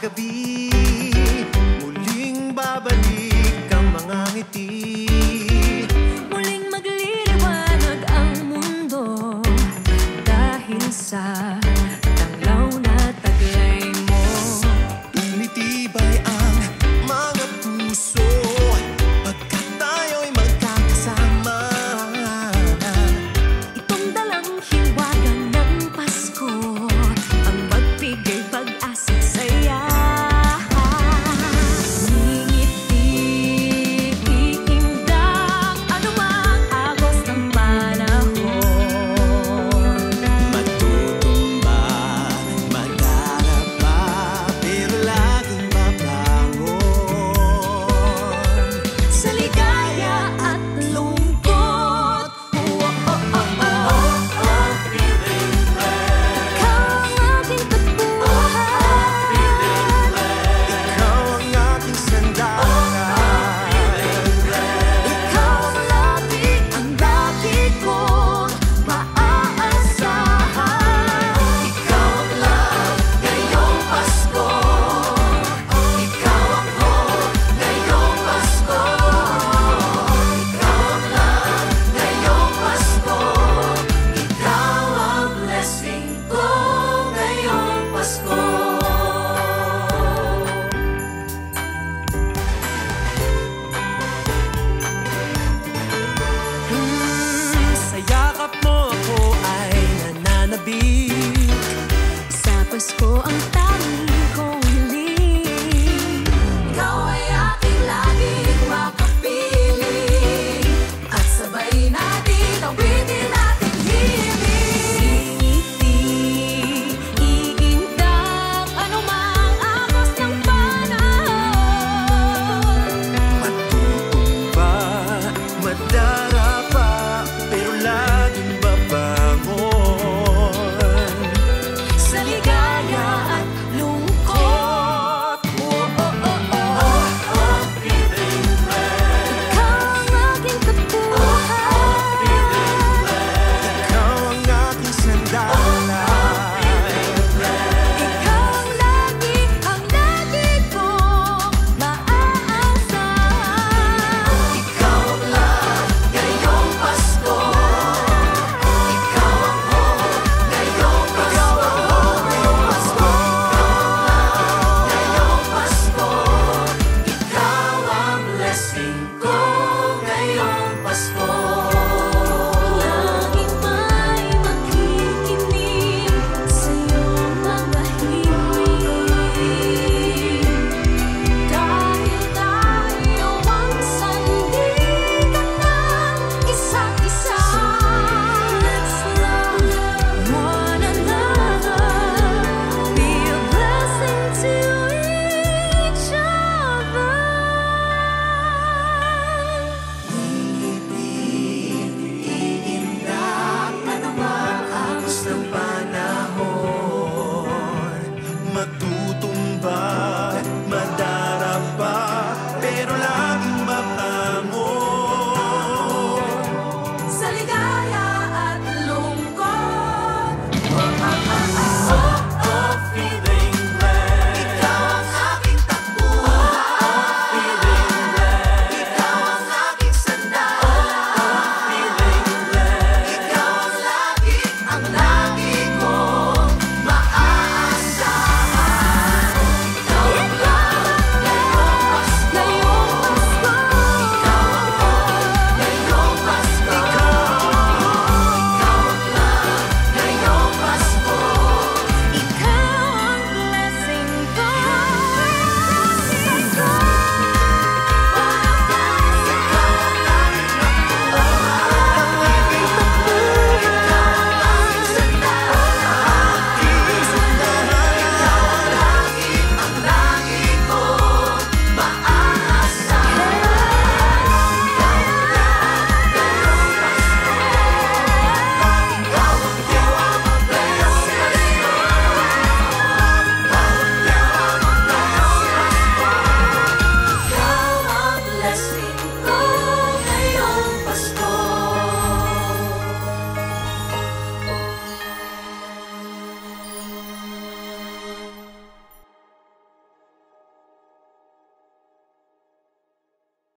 gabi, muling babalik ang mga ngiti. Muling magliliwanag ang mundo dahil sa tanglaw na taglay mo. Tumitibay ang mga puso pagkat tayo'y magkakasama. Itong dalang hiwaga ng Pasko ang magbigay pag-asa at saya. Ngingiti, iindak anumang agos ng panahon. Matutumba, madarapa, pero laging mabangon. Sa ligaya at lungkot, ikaw ang aking pagbuhay. Ikaw ang aking sandalan. Ikaw ang lagi kong maaasahan. Ikaw ang love ngayong Pasko. Ikaw ang hope ngayong Pasko. Ikaw ang love ngayong Pasko. Ikaw ang blessing ko ngayong Pasko. Sa yakap mo ako ay nananabik. Sa Pasko ang tanging kong hiling. Ikaw ay aking laging makapiling. At sabay natin awitin ating himig. Ngiti, iindak anumang agos ng panahon. Matutumba, madarapa, pero laging babangon. Sa ligaya at lungkot, ikaw ang aking kabuhay. Ikaw ang aking sandalan. Ikaw ang lagi kong maaasahan. Ikaw ang love ngayong Pasko. Ikaw ang hope ngayong Pasko. Ngayong Pasko. Ikaw ang blessing ko ngayong Pasko. Langit may makikinig sa iyong mga hiling. Dahil tayo ang sandigan ng isa't isa. Let's love one another. Be a blessing to each other. Iindak anumang agos ng panahon.